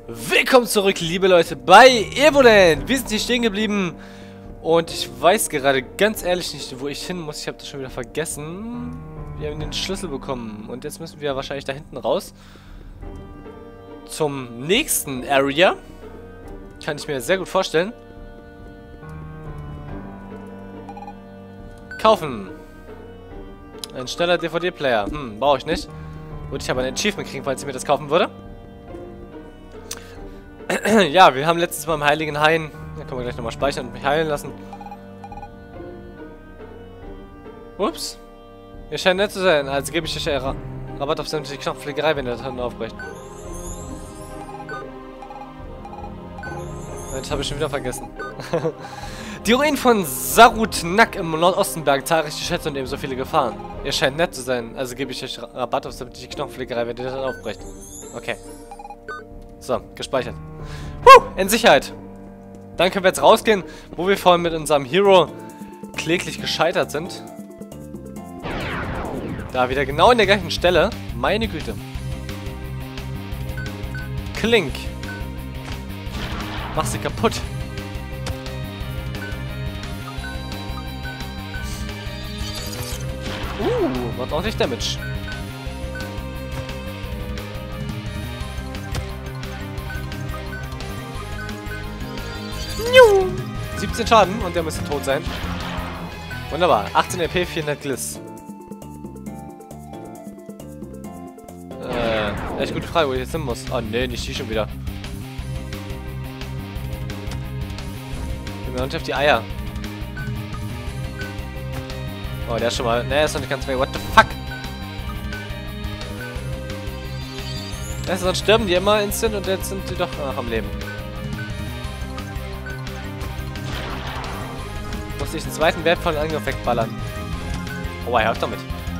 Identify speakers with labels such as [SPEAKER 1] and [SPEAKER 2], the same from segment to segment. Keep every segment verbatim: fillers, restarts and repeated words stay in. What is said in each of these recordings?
[SPEAKER 1] Willkommen zurück, liebe Leute, bei Evoland. Wir sind hier stehen geblieben und ich weiß gerade ganz ehrlich nicht, wo ich hin muss. Ich habe das schon wieder vergessen. Wir haben den Schlüssel bekommen und jetzt müssen wir wahrscheinlich da hinten raus zum nächsten Area. Kann ich mir sehr gut vorstellen. Kaufen. Ein schneller D V D-Player. Hm, brauche ich nicht. Würde ich aber ein Achievement kriegen, falls ich mir das kaufen würde. Ja, wir haben letztes Mal im Heiligen Hain. Da können wir gleich nochmal speichern und mich heilen lassen. Ups. Ihr scheint nett zu sein, also gebe ich euch Ra Rabatt auf sämtliche Knopfpflegerei, wenn ihr das dann aufbrecht. Das habe ich schon wieder vergessen. Die Ruinen von Sarutnak im Nordosten bergen zahlreiche Schätze und ebenso viele Gefahren. Ihr scheint nett zu sein, also gebe ich euch Rabatt auf sämtliche Knopfpflegerei, wenn ihr das dann aufbrecht. Okay. So, gespeichert. Puh, in Sicherheit. Dann können wir jetzt rausgehen, wo wir vorhin mit unserem Hero kläglich gescheitert sind. Da wieder genau in der gleichen Stelle. Meine Güte. Klink. Mach sie kaputt. Uh, macht ordentlich Damage. siebzehn Schaden und der müsste tot sein. Wunderbar. achtzehn R P, vierhundert Gliss. Äh, echt gute Frage, wo ich jetzt hin muss. Oh ne, nicht die schon wieder. Ich bin mir noch nicht auf die Eier. Oh, der ist schon mal... Ne, ist noch nicht ganz weg. What the fuck? Ja, sonst sterben die immer instant und jetzt sind die doch ach, am Leben. Muss ich den zweiten wertvollen Angriff wegballern. Oh, er hört damit.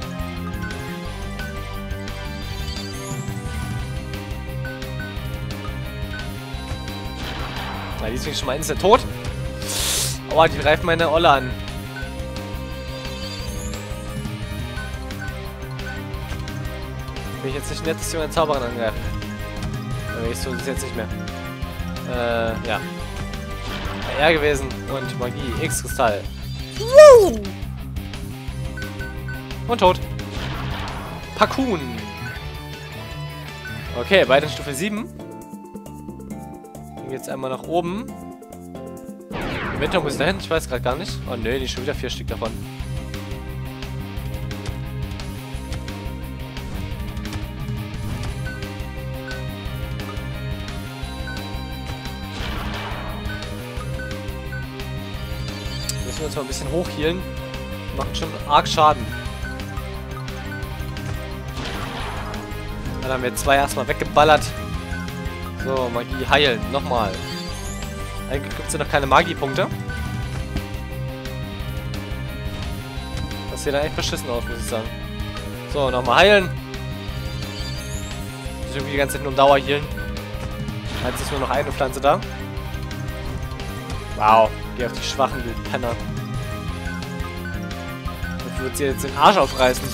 [SPEAKER 1] Na, die ist nämlich schon mal instant tot. Oh, die greifen meine Olle an. Bin ich jetzt nicht nett, dass die meinen Zauberer angreifen. Aber ich so das jetzt nicht mehr. Äh, ja. R gewesen und Magie, X-Kristall. Und tot. Pakun. Okay, beide in Stufe sieben. Dann geht's einmal nach oben. Die Winter muss dahin, ich weiß gerade gar nicht. Oh ne, die schon wieder vier Stück davon. Müssen wir uns mal ein bisschen hochhealen. Macht schon arg Schaden. Dann haben wir zwei erstmal weggeballert. So, Magie heilen. Nochmal. Eigentlich gibt es ja noch keine Magiepunkte. Das sieht dann echt beschissen aus, muss ich sagen. So, nochmal heilen. Ich irgendwie die ganze Zeit nur um Dauer healen. Jetzt ist nur noch eine Pflanze da. Wow. Geh auf die Schwachen, du Penner. Dafür wird sie jetzt den Arsch aufreißen.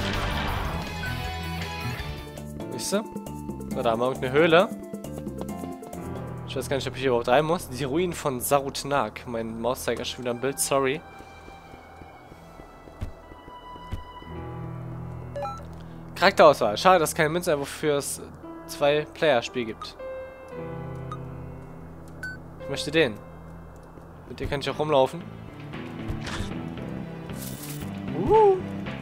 [SPEAKER 1] Siehst du? So, da haben wir irgendeine Höhle. Ich weiß gar nicht, ob ich hier überhaupt rein muss. Die Ruinen von Sarutnak. Mein Mauszeiger ist schon wieder im Bild, sorry. Charakterauswahl. Schade, dass es keine Münze einfach fürs Zwei-Player-Spiel gibt. Ich möchte den. Mit dir kann ich auch rumlaufen. Uh.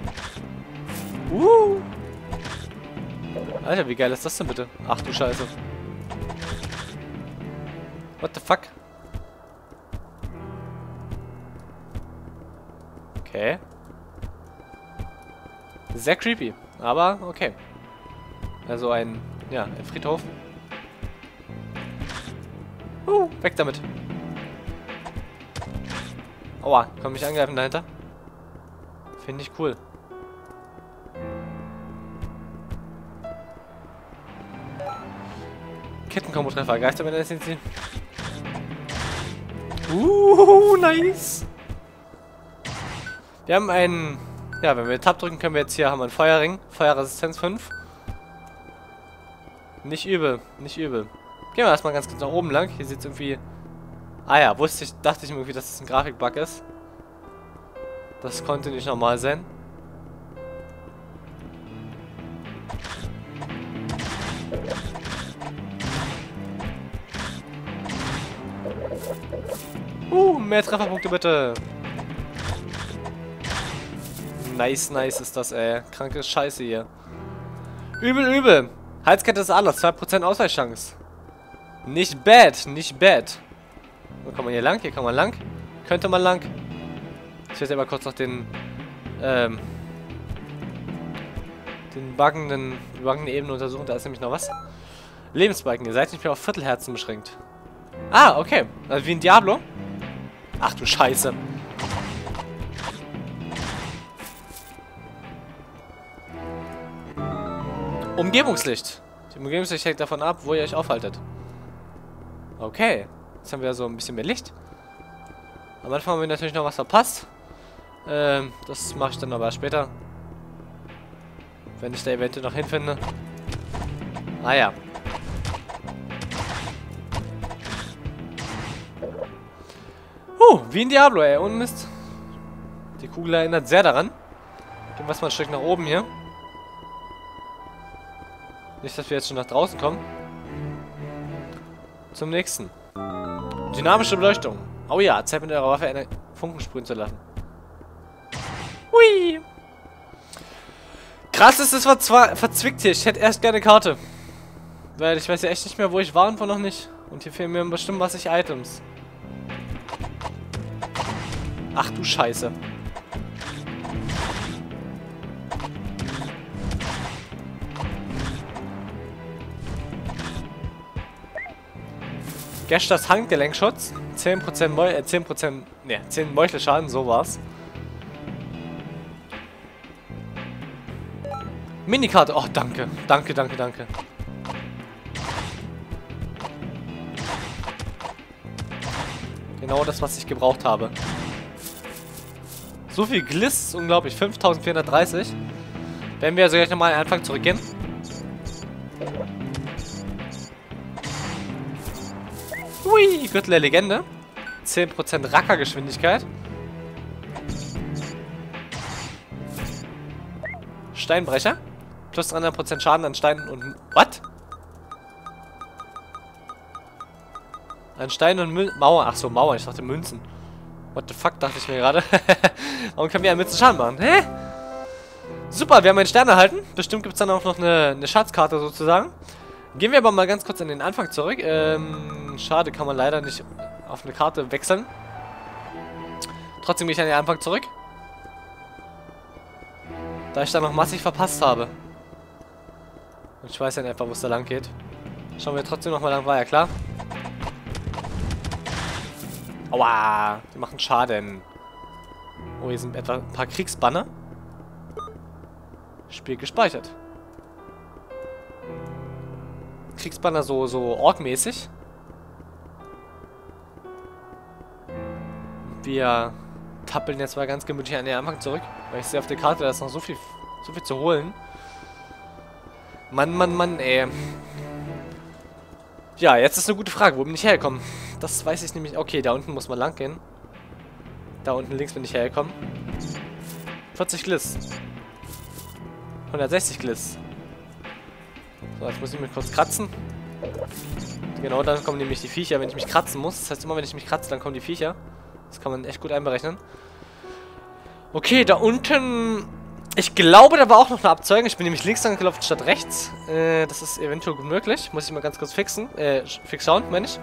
[SPEAKER 1] Uh. Alter, wie geil ist das denn bitte? Ach du Scheiße. What the fuck? Okay. Sehr creepy, aber okay. Also ein, ja, ein Friedhof. Uh, weg damit. Aua, kann mich angreifen dahinter. Finde ich cool. Kettenkombo-Treffer. Geister mit der S N C. Uh, nice. Wir haben einen... Ja, wenn wir Tab drücken, können wir jetzt hier haben wir einen Feuerring. Feuerresistenz fünf. Nicht übel, nicht übel. Gehen wir erstmal ganz kurz nach oben lang. Hier sieht es irgendwie... Ah ja, wusste ich, dachte ich mir irgendwie, dass es ein Grafikbug ist. Das konnte nicht normal sein. Uh, mehr Trefferpunkte bitte. Nice, nice ist das, ey. Kranke Scheiße hier. Übel, übel. Halskette ist alles. zwei Prozent Ausweichchance. Nicht bad, nicht bad. Wo kann man hier lang? Hier kann man lang. Könnte man lang. Ich werde aber kurz noch den, ähm, den buggenden, die buggende Ebene untersuchen. Da ist nämlich noch was. Lebensbalken. Ihr seid nicht mehr auf Viertelherzen beschränkt. Ah, okay. Also wie ein Diablo. Ach du Scheiße. Umgebungslicht. Die Umgebungslicht hängt davon ab, wo ihr euch aufhaltet. Okay. Jetzt haben wir so ein bisschen mehr Licht. Am Anfang haben wir natürlich noch was verpasst. Ähm, das mache ich dann aber später. Wenn ich da eventuell noch hinfinde. Ah ja. Huh, wie ein Diablo, ey. Und Mist. Die Kugel erinnert sehr daran. Gehen wir mal ein Stück nach oben hier. Nicht, dass wir jetzt schon nach draußen kommen. Zum nächsten. Dynamische Beleuchtung. Oh ja, Zeit mit eurer Waffe eine Funken sprühen zu lassen. Hui. Krass ist es verzwa verzwickt hier. Ich hätte erst gerne eine Karte. Weil ich weiß ja echt nicht mehr, wo ich war und wo noch nicht. Und hier fehlen mir bestimmt massig Items. Ach du Scheiße. Gesters Handgelenkschutz. zehn Prozent Meu äh, zehn Prozent. Ne, zehn Meuchelschaden, so war's. Minikarte. Oh, danke. Danke, danke, danke. Genau das, was ich gebraucht habe. So viel Gliss, unglaublich. fünftausendvierhundertdreißig. Wenn wir also gleich nochmal an den Anfang zurückgehen. Hui, Gürtel der Legende. zehn Prozent Rackergeschwindigkeit. Steinbrecher. Plus dreihundert Prozent Schaden an Steinen und... Was? An Steinen und Mün Mauer. Ach so, Mauer. Ich dachte Münzen. What the fuck, dachte ich mir gerade. Warum können wir an Münzen Schaden machen? Hä? Super, wir haben einen Stern erhalten. Bestimmt gibt es dann auch noch eine, eine Schatzkarte sozusagen. Gehen wir aber mal ganz kurz an den Anfang zurück. Ähm, schade, kann man leider nicht auf eine Karte wechseln. Trotzdem gehe ich an den Anfang zurück. Da ich da noch massig verpasst habe. Und ich weiß ja in etwa, wo es da lang geht. Schauen wir trotzdem nochmal lang, war ja klar. Aua, die machen Schaden. Oh, hier sind etwa ein paar Kriegsbanner. Spiel gespeichert. Kriegsbanner so, so orkmäßig. Wir tappeln jetzt mal ganz gemütlich an den Anfang zurück. Weil ich sehe auf der Karte, da ist noch so viel, so viel zu holen. Mann, Mann, Mann, ey. Ja, jetzt ist eine gute Frage. Wo bin ich hergekommen? Das weiß ich nämlich. Okay, da unten muss man lang gehen. Da unten links bin ich hergekommen. vierzig Gliss. hundertsechzig Gliss. So, jetzt muss ich mich kurz kratzen. Genau, dann kommen nämlich die Viecher, wenn ich mich kratzen muss. Das heißt, immer wenn ich mich kratze, dann kommen die Viecher. Das kann man echt gut einberechnen. Okay, da unten... Ich glaube, da war auch noch eine Abzeugung. Ich bin nämlich links lang gelaufen statt rechts. Äh, das ist eventuell gut möglich. Muss ich mal ganz kurz fixen. Äh, fix schauen, meine ich.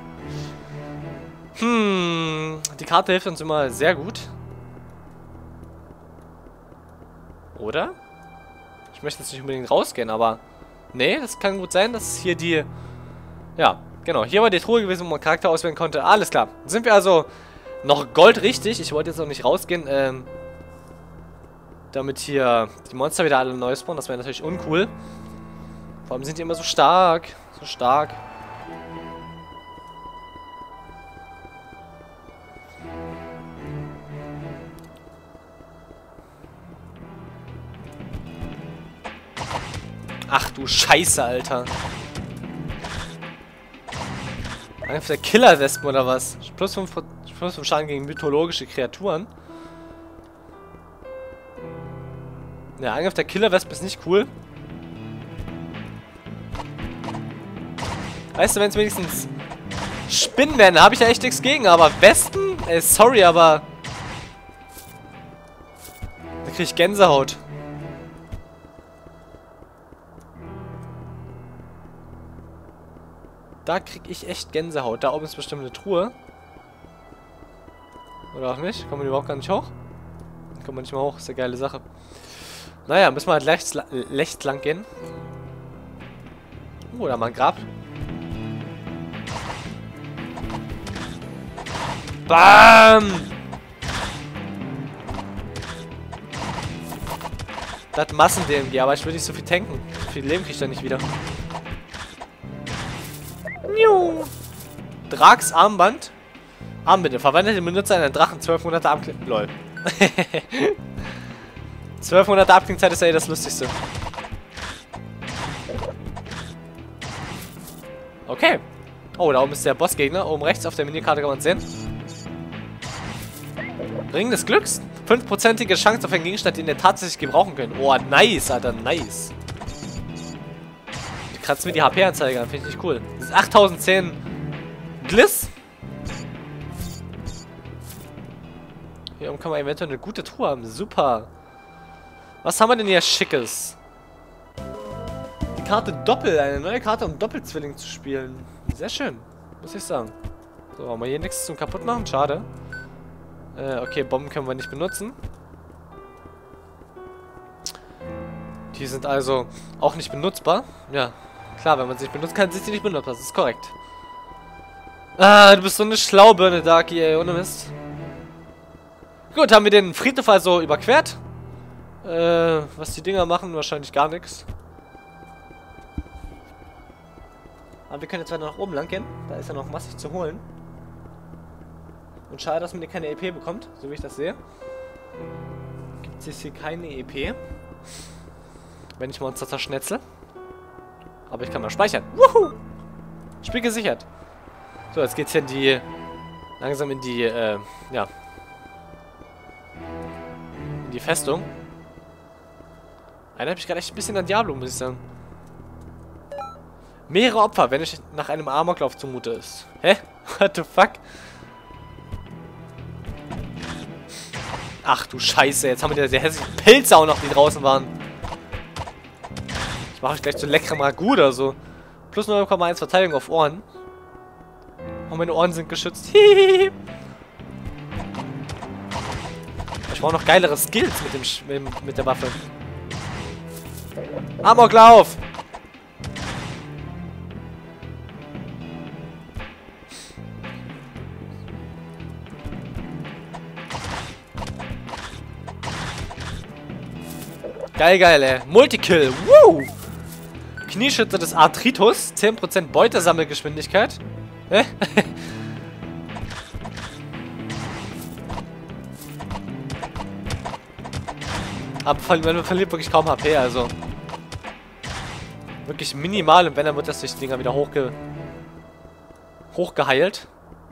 [SPEAKER 1] Hm, die Karte hilft uns immer sehr gut. Oder? Ich möchte jetzt nicht unbedingt rausgehen, aber... Nee, das kann gut sein, dass hier die... Ja, genau. Hier war die Truhe gewesen, wo man Charakter auswählen konnte. Alles klar. Sind wir also noch goldrichtig. Ich wollte jetzt noch nicht rausgehen, ähm... damit hier die Monster wieder alle neu spawnen. Das wäre natürlich uncool. Vor allem sind die immer so stark. So stark. Ach du Scheiße, Alter. Angriff der Killerwespen oder was? Plus fünf, plus fünf Schaden gegen mythologische Kreaturen. Ja, Angriff der Killerwespen ist nicht cool. Weißt du, wenn es wenigstens Spinnen wären, da habe ich ja echt nichts gegen. Aber Wespen? Ey, sorry, aber... Da kriege ich Gänsehaut. Da kriege ich echt Gänsehaut. Da oben ist bestimmt eine Truhe. Oder auch nicht? Kommen wir überhaupt gar nicht hoch? Kommen wir nicht mal hoch. Ist eine geile Sache. Naja, müssen wir halt rechts, rechts lang gehen. Oh, da mal ein Grab. Bam! Das hat Massen-D M G, aber ich will nicht so viel tanken. So viel Leben krieg ich da nicht wieder. Drags Armband. Armbinde. Verwandelt den Benutzer in einen Drachen. zwölfhundert Abklingzeit. Lol. zwölfhundert Abklingzeit ist ja eh das Lustigste. Okay. Oh, da oben ist der Bossgegner. Oben rechts auf der Minikarte kann man sehen. Ring des Glücks. fünfprozentige Chance auf einen Gegenstand, den wir tatsächlich gebrauchen können. Oh, nice, Alter, nice. Die kratzt mir die H P-Anzeige an, finde ich nicht cool. Das ist achttausendzehn Gliss. Hier oben kann man eventuell eine gute Truhe haben. Super. Was haben wir denn hier Schickes? Die Karte Doppel. Eine neue Karte, um Doppelzwilling zu spielen. Sehr schön. Muss ich sagen. So, haben wir hier nichts zum kaputt machen? Schade. Äh, okay, Bomben können wir nicht benutzen. Die sind also auch nicht benutzbar. Ja, klar, wenn man sie nicht benutzt, kann sie nicht benutzbar. Das ist korrekt. Ah, du bist so eine Schlaubirne, Darky, ey, ohne Mist. Gut, haben wir den Friedhof also überquert. Äh, was die Dinger machen, wahrscheinlich gar nichts. Aber wir können jetzt weiter nach oben lang gehen. Da ist ja noch massig zu holen. Und schade, dass man hier keine E P bekommt, so wie ich das sehe. Gibt es hier keine E P. Wenn ich Monster zerschnetzel. Aber ich kann mal speichern. Wuhu! Spiel gesichert. So, jetzt geht's hier in die... Langsam in die, äh, ja... In die Festung. Erinnert mich gerade echt ein bisschen an Diablo, muss ich sagen. Mehrere Opfer, wenn ich nach einem Amoklauf zumute ist. Hä? What the fuck? Ach du Scheiße, jetzt haben wir diese hässlichen Pilze auch noch, die draußen waren. Ich mache euch gleich so leckere Magu oder so. Plus null Komma eins Verteidigung auf Ohren. Und meine Ohren sind geschützt. Hihihi. Ich brauche noch geilere Skills mit, dem Sch mit, mit der Waffe. Amoklauf! Geil, geil, ey. Multikill. Woo! Knieschütze des Arthritus. zehn Prozent Beutesammelgeschwindigkeit. Hä? Aber man verliert wirklich kaum H P, also. Wirklich minimal. Und wenn, dann wird das durch die Dinger wieder hochge... hochgeheilt.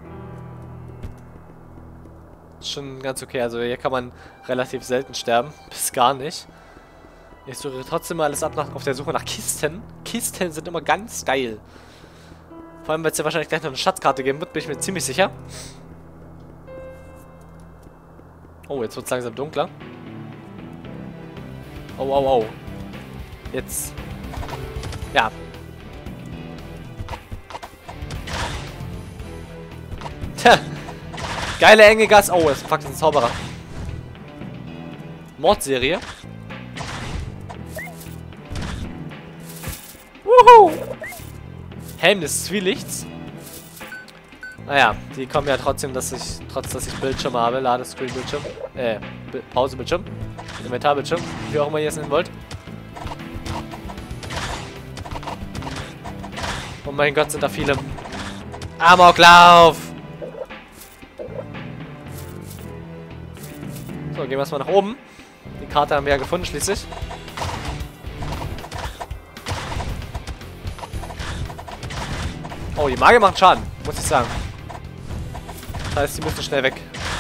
[SPEAKER 1] Ist schon ganz okay. Also hier kann man relativ selten sterben. Bis gar nicht. Ich suche trotzdem mal alles ab nach, auf der Suche nach Kisten. Kisten sind immer ganz geil. Vor allem, weil es ja wahrscheinlich gleich noch eine Schatzkarte geben wird, bin ich mir ziemlich sicher. Oh, jetzt wird es langsam dunkler. Oh, oh, oh. Jetzt. Ja. Tja. Geile enge Gas. Oh, das ist fucking ein Zauberer. Mordserie. Wuhu! Helm des Zwielichts. Naja, die kommen ja trotzdem, dass ich, trotz dass ich Bildschirm habe, Ladescreen-Bildschirm, äh, Pause-Bildschirm, Inventar-Bildschirm, wie auch immer ihr es nennen wollt. Oh mein Gott, sind da viele. Amoklauf! So, gehen wir erstmal nach oben. Die Karte haben wir ja gefunden, schließlich. Oh, die Magier macht Schaden, muss ich sagen. Das heißt, die müssen schnell weg.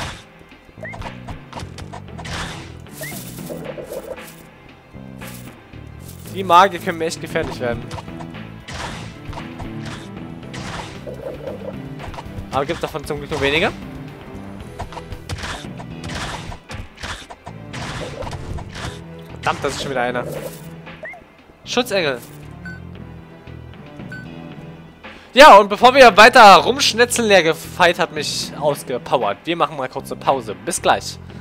[SPEAKER 1] Die Magier können mir echt gefährlich werden. Aber gibt davon zum Glück nur weniger. Verdammt, das ist schon wieder einer. Schutzengel. Ja, und bevor wir weiter rumschnetzeln, der Fight hat mich ausgepowert. Wir machen mal kurz eine Pause. Bis gleich.